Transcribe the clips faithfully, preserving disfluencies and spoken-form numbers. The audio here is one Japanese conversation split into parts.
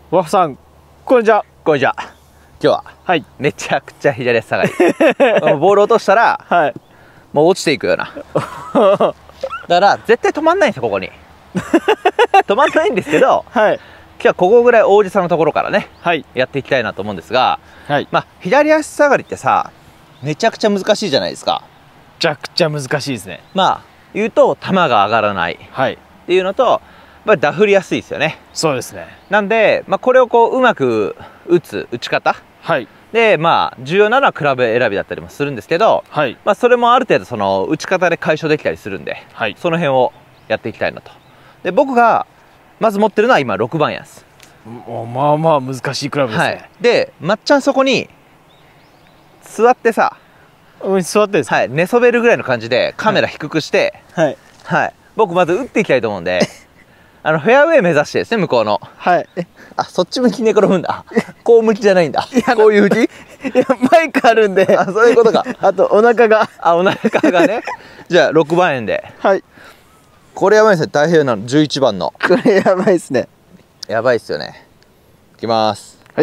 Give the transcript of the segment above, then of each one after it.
ワッフさん、こんにちは。 こんにちは。今日は、はい、めちゃくちゃ左足下がり。ボール落としたら、はい、もう落ちていくような。だから絶対止まんないんですよ、ここに。止まんないんですけど、はい、今日はここぐらい大路さんのところからね、はい、やっていきたいなと思うんですが、はい、まあ左足下がりってさ、めちゃくちゃ難しいじゃないですか。 めちゃくちゃ難しいですね。 まあ言うと球が上がらない、はい、っていうのと、まあ、ダフりやすいですよね。 そうですね。 なんで、まあ、これをこううまく打つ打ち方、はい、でまあ重要なのはクラブ選びだったりもするんですけど、はい、まあそれもある程度その打ち方で解消できたりするんで、はい、その辺をやっていきたいなと。で僕がまず持ってるのは今ろくばんやす。 まあまあ難しいクラブですね。はい、 でまっちゃんそこに座ってさ、 座ってです、 はい、寝そべるぐらいの感じでカメラ低くして、はいはい、僕まず打っていきたいと思うんで。あのフェアウェイ目指してですね、向こうの。はい。あ、そっち向き寝転ぶんだ。こう向きじゃないんだ。こういう向き？いや、マイクあるんで。 あ、そういうことか。 あと、お腹が。 あ、お腹がね。じゃあ、ろくばんえんで。はい。これやばいですね、太平洋なの、じゅういちばんの。 これやばいですね。 やばいっすよね。いきます。はい。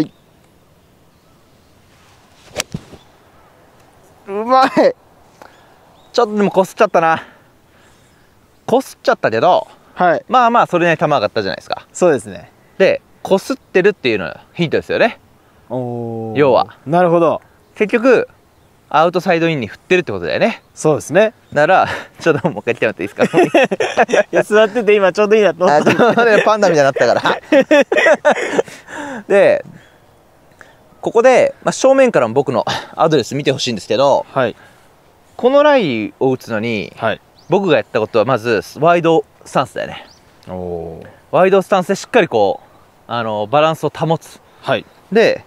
うまい。 ちょっとでもこすっちゃったな。こすっちゃったけど、はい、まあまあそれなりに球上がったじゃないですか。 そうですね。 でこすってるっていうのがヒントですよね。お要はなるほど。 結局アウトサイドインに振ってるってことだよね。 そうですね。 ならちょっともう一回来てもらっていいですか。 いや座ってて今ちょうどいいなと思った。 パンダみたいになったからでここで、まあ、正面からも僕のアドレス見てほしいんですけど、はい、このラインを打つのに、はい、僕がやったことはまずワイドスタンスだよね。おワイドスタンスでしっかりこうあのバランスを保つ。はい、で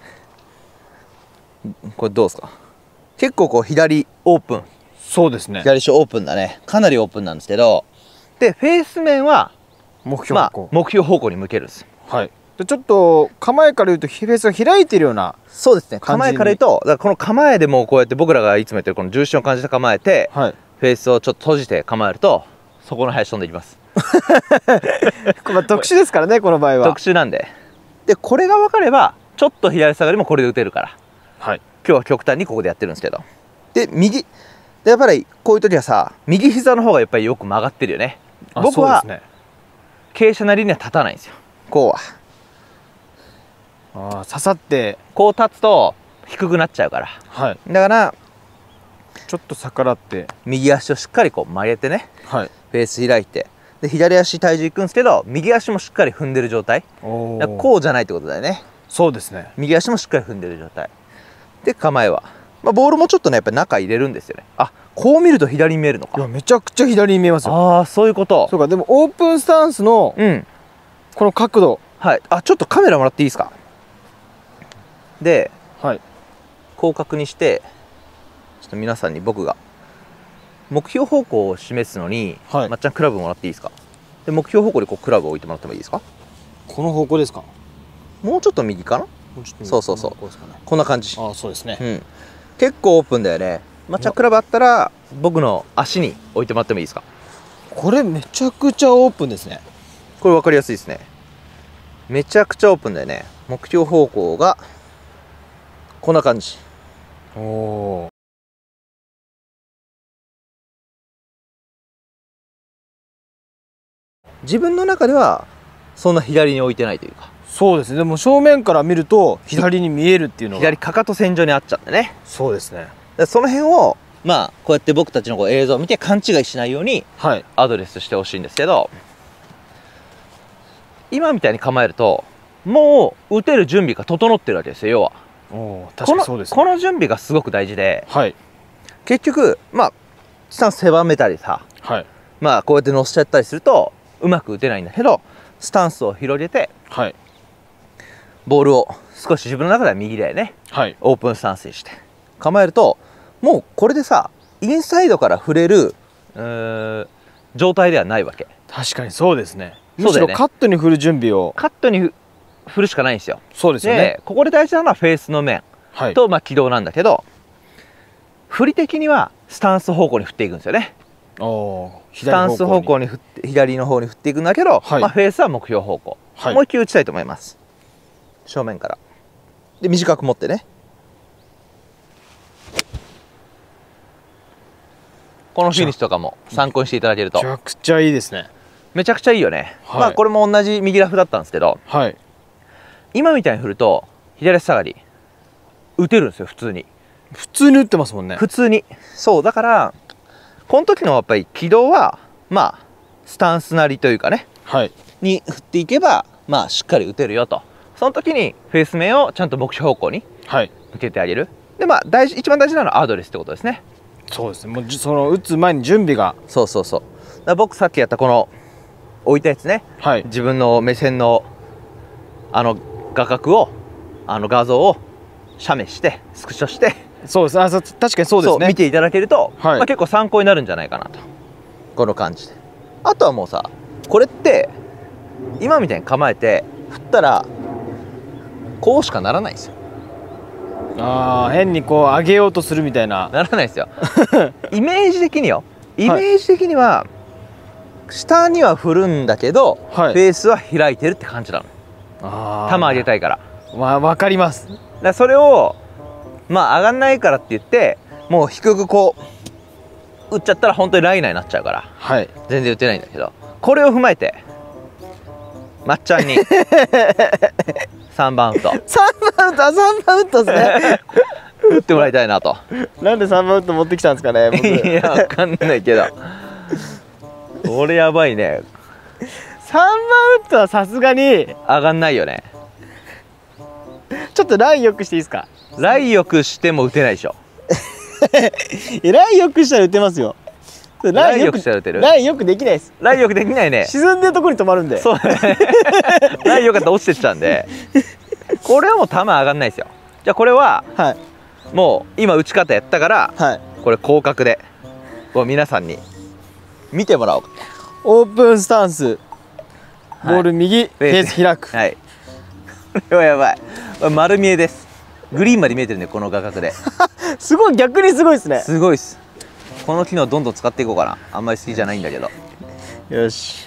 これどうですか。結構こう左オープン。そうですね。左足オープンだね。かなりオープンなんですけど、でフェース面は目標方向、まあ、目標方向に向けるんです。はい。 でちょっと構えから言うとフェースが開いてるような。 そうですね。構えから言うとだからこの構えでもこうやって僕らがいつもやってるこの重心を感じた構えて、はい、フェースをちょっと閉じて構えるとそこの林飛んでいきます。 まあ特殊ですからね、この場合は。 特殊なんで。でこれが分かればちょっと左下がりもこれで打てるから、はい、今日は極端にここでやってるんですけど、で右でやっぱりこういう時はさ右膝の方がやっぱりよく曲がってるよね。僕は、ね、傾斜なりには立たないんですよ。こうはあ刺さってこう立つと低くなっちゃうから、はい、だからちょっと逆らって右足をしっかりこう曲げてね、はい、フェース開いてで左足体重いくんですけど右足もしっかり踏んでる状態。こうじゃないってことだよね。 そうですね。 右足もしっかり踏んでる状態で構えは、まあ、ボールもちょっとねやっぱり中入れるんですよね。あこう見ると左に見えるのか。 いやめちゃくちゃ左に見えますよ。 ああそういうこと。 そうか。でもオープンスタンスの、うん、この角度、 はい、あちょっとカメラもらっていいですか。で、はい、こう確認してちょっと皆さんに僕が目標方向を示すのに、はい、まっちゃんクラブもらっていいですか。で目標方向にこうクラブを置いてもらってもいいですか。 この方向ですか。 もうちょっと右かな。そうそうそう、こんな感じ。 あそうですね、 うん、結構オープンだよね。まっちゃんクラブあったら僕の足に置いてもらってもいいですか。 これめちゃくちゃオープンですね。 これ分かりやすいですね。めちゃくちゃオープンだよね。目標方向がこんな感じ。おお。自分の中ではそんな左に置いてないというか。 そうですね。でも正面から見ると左に見えるっていうのが左かかと線上にあっちゃってね。 そうですね。 その辺をまあこうやって僕たちのこう映像を見て勘違いしないようにアドレスしてほしいんですけど、はい、今みたいに構えるともう打てる準備が整ってるわけですよ。要はお確かにそうですね。この準備がすごく大事で、はい、結局まあスタンス狭めたりさ、はい、まあこうやって乗せちゃったりするとうまく打てないんだけど、スタンスを広げて、はい、ボールを少し自分の中では右でね、はい、オープンスタンスにして構えるともうこれでさインサイドから触れる状態ではないわけ。 確かにそうですね。むしろカットに振る準備をカットに振るしかないんですよ。 そうですよね。 でここで大事なのはフェースの面と、はい、まあ軌道なんだけど、振り的にはスタンス方向に振っていくんですよね。スタンス方向に振って左の方に振っていくんだけど、はい、まあフェースは目標方向、はい、もう一球打ちたいと思います。 正面からで短く持ってね、このフィニッシュとかも参考にしていただけるとめちゃくちゃいいですね。 めちゃくちゃいいよね、はい、まあこれも同じ右ラフだったんですけど、 はい、 今みたいに振ると左足下がり打てるんですよ。普通に普通に打ってますもんね。 普通に。そうだからこの時のやっぱり軌道はまあスタンスなりというかね、はい、に振っていけばまあしっかり打てるよと。その時にフェース面をちゃんと目標方向に向けてあげる、はい、でまあ大事一番大事なのはアドレスってことですね。 そうですね。もうその打つ前に準備が。 そうそうそう。だから僕さっきやったこの置いたやつね、はい、自分の目線のあの画角をあの画像を写メしてスクショして、 そうです。あ、確かにそうですね。 見ていただけると、はい、まあ結構参考になるんじゃないかなと。この感じで。あとはもうさ、これって今みたいに構えて振ったらこうしかならないんですよ。 ああ、変にこう上げようとするみたいなならないですよ。イメージ的によ、イメージ的には、はい、下には振るんだけど、はい、ベースは開いてるって感じなの。あ球上げたいから。 まあ分かります。 だからそれをまあ上がんないからって言ってもう低くこう打っちゃったら本当にライナーになっちゃうから、はい、全然打てないんだけど、これを踏まえてまっちゃんにさんばんウッドさんばんウッド、さんばんウッドですね。 打ってもらいたいなと。 なんでさんばんウッド持ってきたんですかね、僕。 いや分かんないけどこれやばいね。 さんばんウッドはさすがに上がんないよね。 ちょっとラインよくしていいですか。 ラインよくしても打てないでしょ。 ラインよくしたら打てますよ。 ラインよくしたら打てる。 ラインよくできないです。 ラインよくできないね。 沈んでるところに止まるんで。そうね。 ラインよかったら落ちてっちゃうんで、これはもう球上がんないですよ。じゃあこれは、はい、もう今打ち方やったから、はい、これ広角でこう皆さんに見てもらおう。 オープンスタンス、ボール右、はい、フェース開く。 はい。これはやばい。丸見えです。グリーンまで見えてるね、この画角で。 すごい、逆にすごいですね。 すごいです。この機能どんどん使っていこうかな。あんまり好きじゃないんだけど。 よし。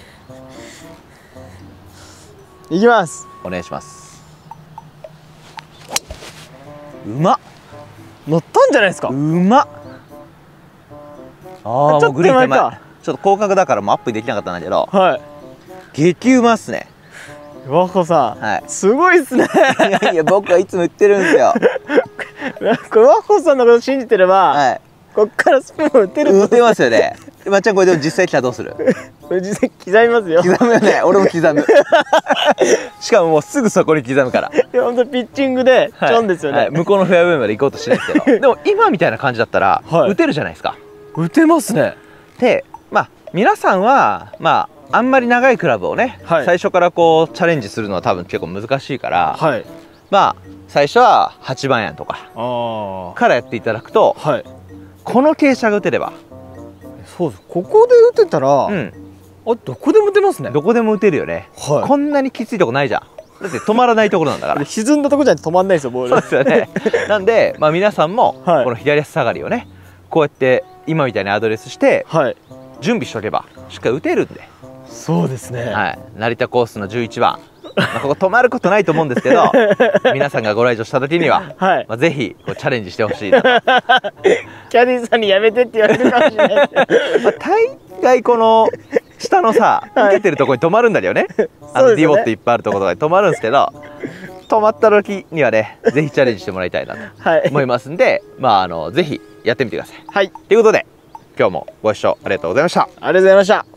いきます。 お願いします。うまっ。 乗ったんじゃないですか。 うまっ。ああ、もうグリーン手前。ちょっと広角だからもうアップできなかったんだけど。はい。激うまっすね。 和穂さん、はい、すごいっすね。 いやいや、僕はいつも言ってるんですよ。 これ和穂さんのこと信じてれば、はい、こっからスプーン打てる。 打てますよね。まっちゃんこれでも実際来たらどうする？ これ実際刻みますよ。 刻むよね。俺も刻む。しかももうすぐそこに刻むから。 いや本当ピッチングでチョンですよね。 はいはい、向こうのフェアウェイまで行こうとしないですけど、でも今みたいな感じだったら、はい、打てるじゃないですか。 打てますね。 で、まあ皆さんはまあ。あんまり長いクラブをね、はい、最初からこうチャレンジするのは多分結構難しいから、はい、まあ最初ははちばんアイアンとかからやっていただくと、はい、この傾斜が打てれば、 そうです。ここで打てたら、うん、あどこでも打てますね。 どこでも打てるよね、はい、こんなにきついとこないじゃん。だって止まらないところなんだから。 沈んだとこじゃ止まんないですよ、ボール。 そうですよね。なんで、まあ、皆さんもこの左足下がりをね、こうやって今みたいにアドレスして、はい、準備しとけばしっかり打てるんで。 そうですね、 はい、成田コースのじゅういちばん、まあ、ここ止まることないと思うんですけど皆さんがご来場した時には、はい、まあぜひこうチャレンジしてほしいなと。 キャディーさんにやめてって言われるかもしれない、 まあ、大概この下のさ、はい、受けてるところに止まるんだよね。あのディボっていっぱいあるところとかに止まるんですけど、止まった時にはねぜひチャレンジしてもらいたいなと思いますんで、はい、まああのぜひやってみてください。はい、ということで今日もご視聴ありがとうございました。 ありがとうございました。